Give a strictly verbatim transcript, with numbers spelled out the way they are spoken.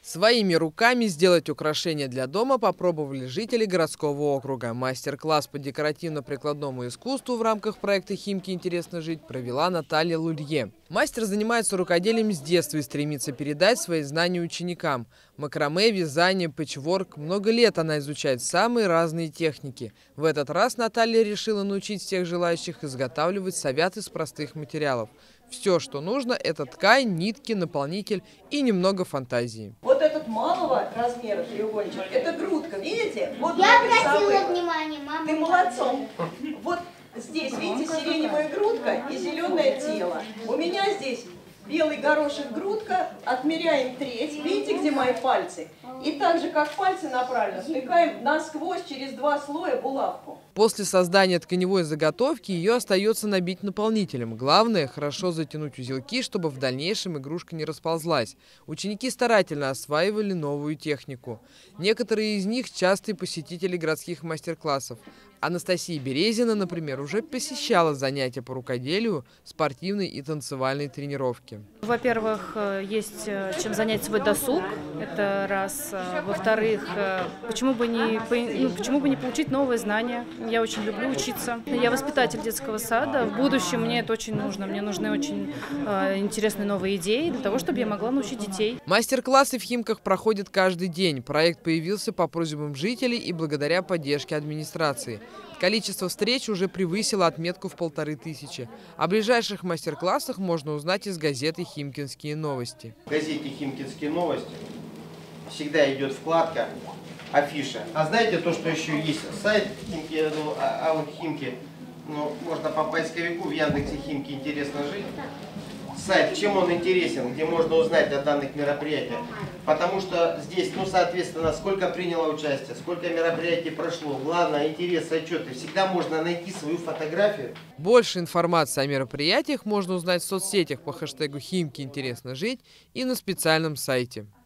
Своими руками сделать украшения для дома попробовали жители городского округа. Мастер-класс по декоративно-прикладному искусству в рамках проекта «Химки. Интересно жить» провела Наталья Лулье. Мастер занимается рукоделием с детства и стремится передать свои знания ученикам. Макраме, вязание, пэтчворк. Много лет она изучает самые разные техники. В этот раз Наталья решила научить всех желающих изготавливать совят из простых материалов. Все, что нужно, это ткань, нитки, наполнитель и немного фантазии. Вот этот малого размера треугольничек, это грудка, видите? Вот я обратила внимание, мама. Ты молодцом. Вот здесь, видите, сиреневая грудка и зеленое тело. У меня здесь белый горошек грудка, отмеряем треть. Видите, где мои пальцы? И так же, как пальцы направленно, втыкаем насквозь через два слоя булавку. После создания тканевой заготовки ее остается набить наполнителем. Главное – хорошо затянуть узелки, чтобы в дальнейшем игрушка не расползлась. Ученики старательно осваивали новую технику. Некоторые из них – частые посетители городских мастер-классов. Анастасия Березина, например, уже посещала занятия по рукоделию, спортивной и танцевальной тренировки. Во-первых, есть чем занять свой досуг, это раз. Во-вторых, почему бы не, ну, почему бы не получить новые знания? Я очень люблю учиться. Я воспитатель детского сада. В будущем мне это очень нужно. Мне нужны очень э, интересные новые идеи для того, чтобы я могла научить детей. Мастер-классы в Химках проходят каждый день. Проект появился по просьбам жителей и благодаря поддержке администрации. Количество встреч уже превысило отметку в полторы тысячи. О ближайших мастер-классах можно узнать из газеты «Химкинские новости». В газете «Химкинские новости» всегда идет вкладка «Афиша». А знаете то, что еще есть сайт Химки, ну, а, а вот Химки, ну, можно по поисковику в Яндексе «Химки. Интересно жить». Сайт, чем он интересен, где можно узнать о данных мероприятиях. Потому что здесь, ну, соответственно, сколько приняло участие, сколько мероприятий прошло, главное, интерес, отчеты. Всегда можно найти свою фотографию. Больше информации о мероприятиях можно узнать в соцсетях по хэштегу «Химки. Интересно жить» и на специальном сайте.